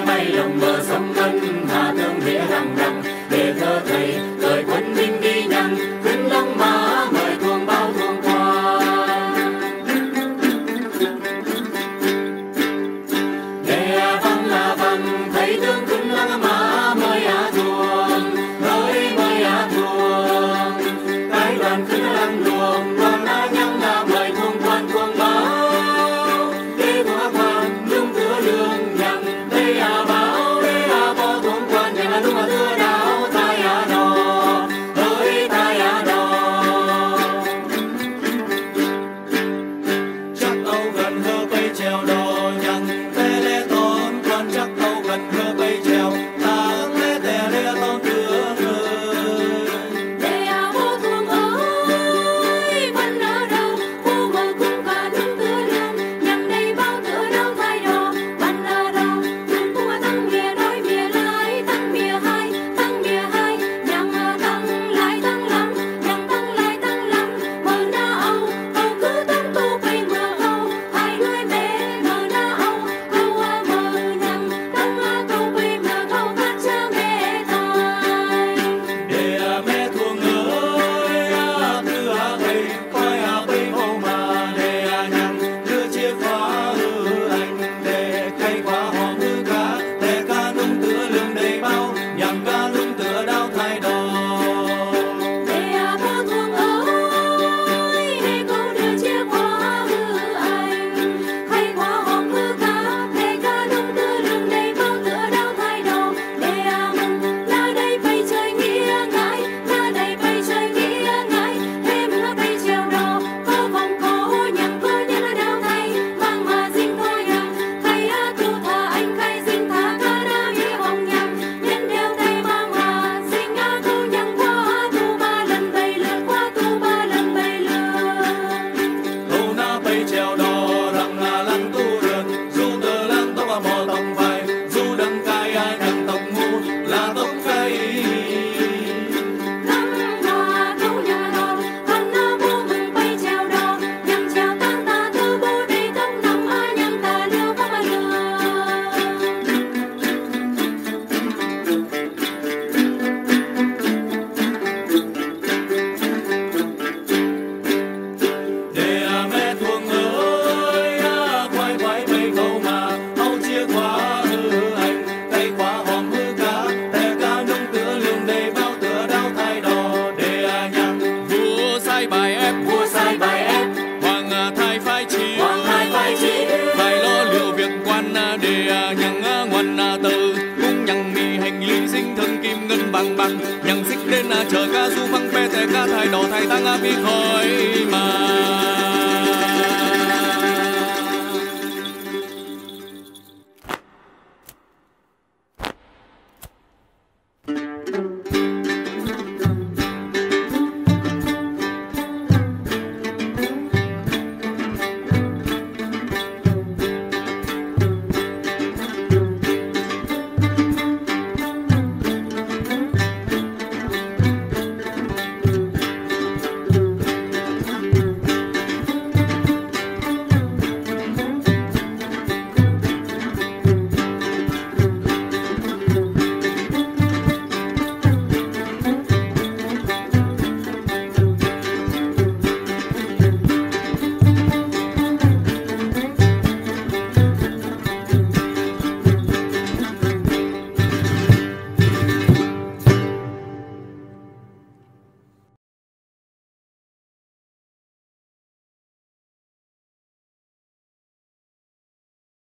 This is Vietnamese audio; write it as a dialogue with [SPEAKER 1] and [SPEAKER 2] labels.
[SPEAKER 1] bay lồng bờ sông Ngân Hà thương nghĩa rằng rằng để thơ thầy thời quân binh đi nhằng khuyến lăng mã mời thuồng bao thuồng quan để vâng là vâng thấy tướng khuyến lăng mã mời thuồng hỡi mời thuồng cái đoàn khuyến lăng luồng đoàn nhăng mời thuồng quan thuồng báo để thỏa quan lương thừa lương nhằng đây báo đây có thuồng quan nhằng đúng thưa đáo tai đò hỡi tai đò chắc âu gần hơ bay trèo đò nhằng tê lê tôn quan chắc âu gần hơ bay trèo ta lê tè lê tôn tướng
[SPEAKER 2] để vô thuồng ơi vẫn ở đâu vô mờ cũng cả đúng tựa lương nhằng đây bao tựa đâu thay đò vẫn ở đâu thương cũng tăng mía đôi mía lái tăng mía hai nhằng tăng lại tăng lắm nhằng tăng lại tăng lắm mờ na âu cứ tăng tu bay mờ âu hai người bé mờ na âu câu mờ nhằng tăng câu bay mờ câu hát cha mẹ tài
[SPEAKER 1] để mẹ thuồng ơi từ thầy khoai bay màu mà để nhằng đưa chia khóa anh để cây khóa hòm cá để ca nung tựa lương đầy bao nhằng ca nung tựa đao thay đò
[SPEAKER 2] để vô thuồng ơi để câu đưa chia khóa anh hay khóa hòm cá để ca nung tựa lương đầy bao tựa đao thay đò để mừng là đây bay chơi nghĩa ngãi là đây bay chơi nghĩa ngãi thêm là bay trèo đò có vòng có nhằng đao thay mang mà dinh thôi nhằng thay tu thà anh khai dinh thà ca đa nghĩa hồng nhằng nhân đeo tay mang mà dinh câu nhằng qua tu ba lần bay lượt qua tu ba lần bay lượt
[SPEAKER 1] câu na bay trèo đò rằng là lăng tu rượt du tờ lăng tóc mò tòng vai du đâm cai nhằng tộc ngu là tóc cây
[SPEAKER 2] lăng hòa câu nhà đò hân vô mừng bay trèo đò nhằng trèo tan ta tư bố đầy tâm nằm nhằng ta liêu các bà lừa
[SPEAKER 1] để mẹ thuồng ơi khoai khoái bay câu mà âu chia khóa anh tay khóa hòm cá tè ca nung tựa lương đầy bao tựa đao thay đò để nhằng vua sai bài ép hoàng thái phái chi phải lo liệu việc quan để nhằng ngoan từ cũng nhằng mì hành lý sinh thân kim ngân bằng nhằng xích đến chờ ca du phăng pe tè ca thay đò thay tăng mi khói